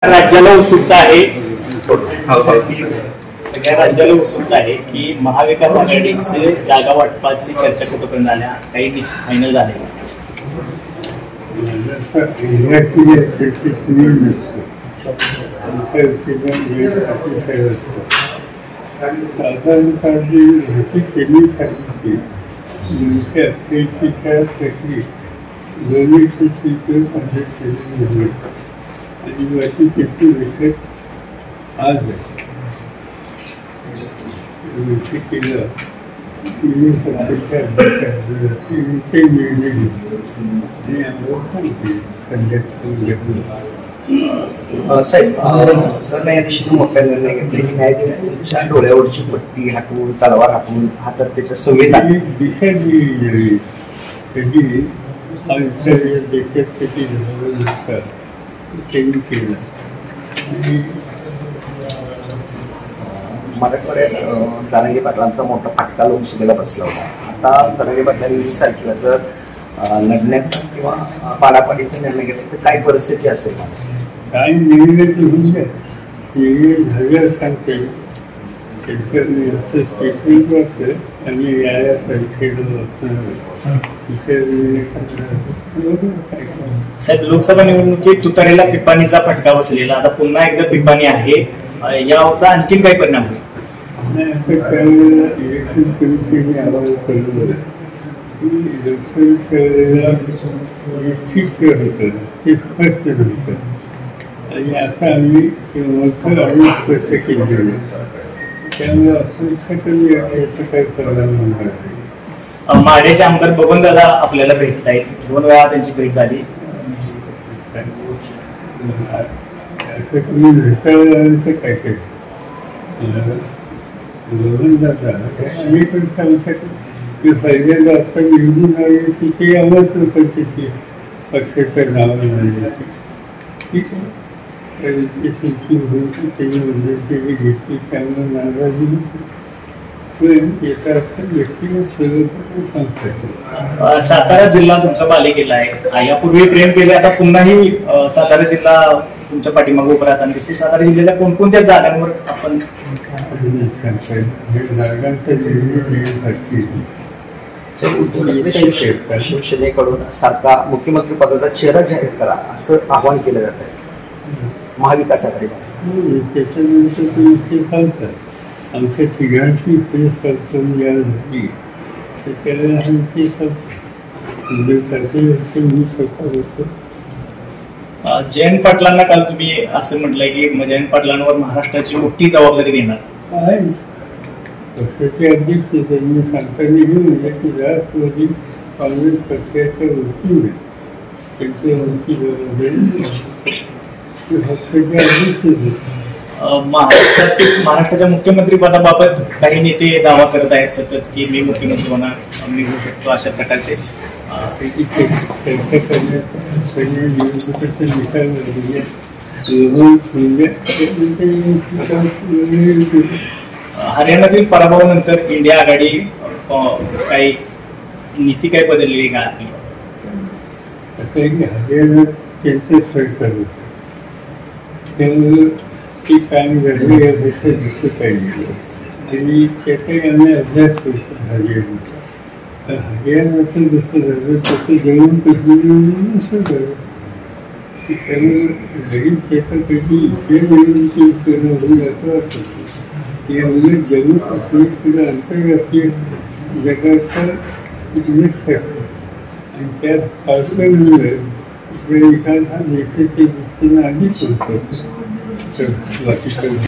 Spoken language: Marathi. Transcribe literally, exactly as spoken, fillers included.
राज्याला उत्सुकता आहे सगळ्या राज्याला उत्सुकता आहे की महाविकास आघाडीचे जागा वाटपाची चर्चा कुठपर्यंत आल्या, काही फायनल झाले. आज केलं साहेब सर या दिवशी मोठा निर्णय घेतले की न्यायाधीशांच्या डोळ्यावरची पट्टी हटवून तलवार हटवून हातात त्याच्या संवेदना दिशा दिली कधी देशात कधी त्यांनी केलं. मराठवाड्यात दानगे पाटलांचा मोठा फटका लोकसभेला बसला होता. आता दानगे पाटलांनी वीस तारखेला जर लढण्याचा किंवा पाडापाडीचा निर्णय घेतला तर काय परिस्थिती असेल? काय निर्णयाचं म्हणजे झालं सांगते त्यांचं स्टेटमेंट वाचतं आणि या संख्येनं साहेब, लोकसभा निवडणुकीत तुतारीला पिपाणीचा फटका बसलेला, आता पुन्हा एकदा पिपाणी आहे, याचा आणखीन काय परिणाम होईल? इलेक्शन कमिशनने आम्हाला कळवलं की लोकसभेला सीट होतं ते फर्स्ट होतं आणि आता आम्ही मोठं आम्ही स्पष्ट केलेलं त्यामुळे असं इच्छा कमी आहे याचा काही परिणाम होणार नाही. माढ्याचे आमदार बबन दादा आपल्याला भेटत आहेत, दोन वेळा त्यांची भेट झाली. असं तुम्ही भेटायचं काय काय बबन दादा आम्ही पण सांगू शकतो की सैन्याला आता निवडून आली तिथे आवाज होती पक्षाचं नाव मिळाली ठीक आहे. शिक्षण होती त्यांनी म्हणजे त्यांनी घेतली चांगलं नाराजी सातारा जिल्हा तुमचा पालिकेला आहे, यापूर्वी प्रेम केले, आता पुन्हाही सातारा जिल्हा तुमच्या पाठीमागे उभं राहताना दिसतो. सातारा जिल्ह्याच्या कोणकोणत्या जागांवर आपण शिवसेनेकडून सारखा मुख्यमंत्री पदाचा चेहरा जाहीर करा असं आवाहन केलं जात आहे महाविकास आघाडीमध्ये. आमच्या तिघांची फेस करतो या झाली त्याच्याला आमची मी स्वतः होतो. जयंत पाटलांना काल तुम्ही असं म्हटलंय की जयंत पाटलांवर महाराष्ट्राची मोठी जबाबदारी देणार आहे. पक्षाचे अध्यक्ष त्यांनी सांगताना हे म्हणजे की राष्ट्रवादी काँग्रेस पक्षाच्या वतीने त्यांच्या वरची जबाबदारी पक्षाचे अध्यक्ष. महाराष्ट्रातील महाराष्ट्राच्या मुख्यमंत्री पदाबाबत काही नेते दावा करत आहेत सतत की मी मुख्यमंत्री होणार, मी होऊ शकतो, अशा प्रकारचे हरियाणातील पराभवानंतर इंडिया आघाडी काही नीती काय बदलली का? असं आहे की हरियाणात त्यांचं सरकार होतं त्यामुळे ती काम घडली यापेक्षा दुसरं काही नाही आणि त्याचाही आम्ही अभ्यास करतो हरियाणाचा. तर हरियाणाचं जसं झालं तसं जम्मू काश्मीर असं झालं की त्यामुळे लगेच त्याचा कधी इथे निवडणुकी उत्पन्न होईल असं वाटतं. या उलट जम्मू काश्मीर किंवा आंतरराष्ट्रीय जगाचा बिझनेस असतो आणि त्यात पावसाळ्यामुळे आपल्या विकास हा देशाच्या दृष्टीनं आधीच होतो.